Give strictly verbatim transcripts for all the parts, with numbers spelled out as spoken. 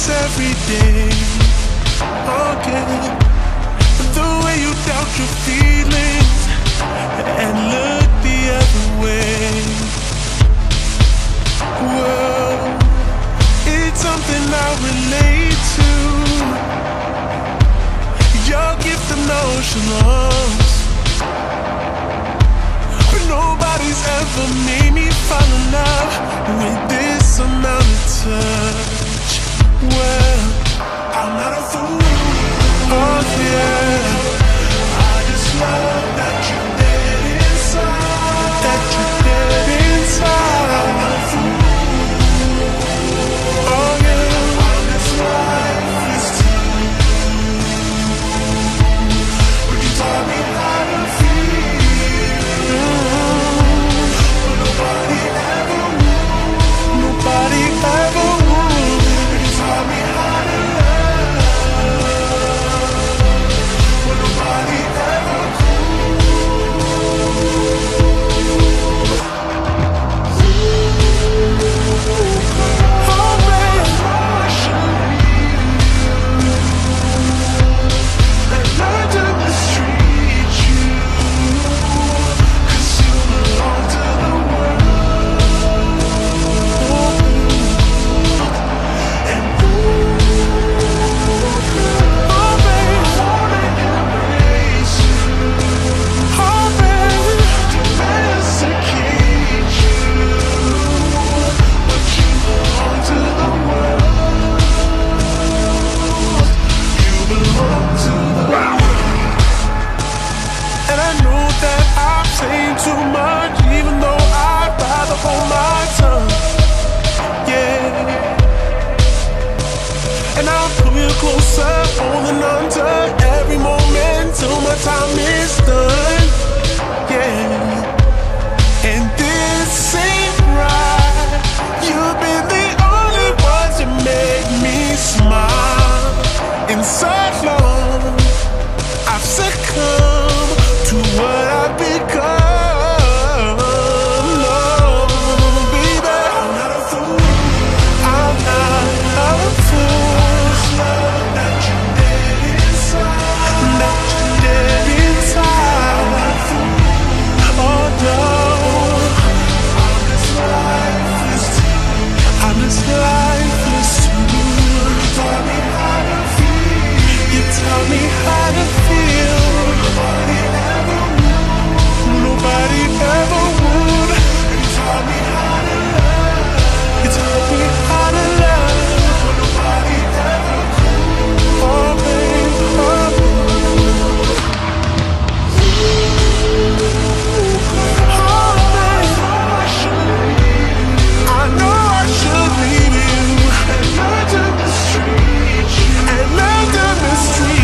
every day. Again, the way you doubt your feelings and look the other way. Well, it's something I relate to. Your gift of nonchalance, but nobody's ever made me fall in love with this amount of touch. Well, I'm not a fool. Oh yeah, I just love that you're dead inside. That you're dead inside. I'm not a fool. Oh yeah, I'm just lifeless too. But you taught me how to feel. Mm-hmm. But nobody ever would. Nobody ever would. But you taught me how to too much, even though I'd rather hold my tongue. Yeah, and I'll pull you closer, holding on to every moment till my time is done. Yeah, and this ain't right. You've been the only one to make me smile. In so long, I've succumbed to what I've become. Tell me how to feel. Nobody ever would. Nobody ever would. You taught me how to love. You taught me how to love. Nobody ever could. Oh baby, oh baby. Oh baby, I know I should leave you and learn to mistreat you and learn to mistreat.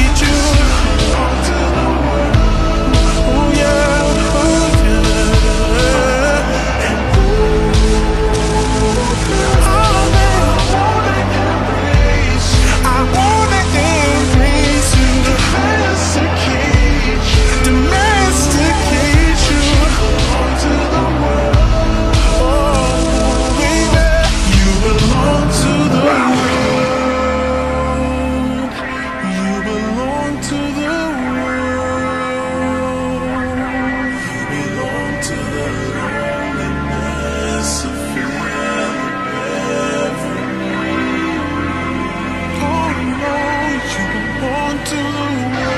To the world.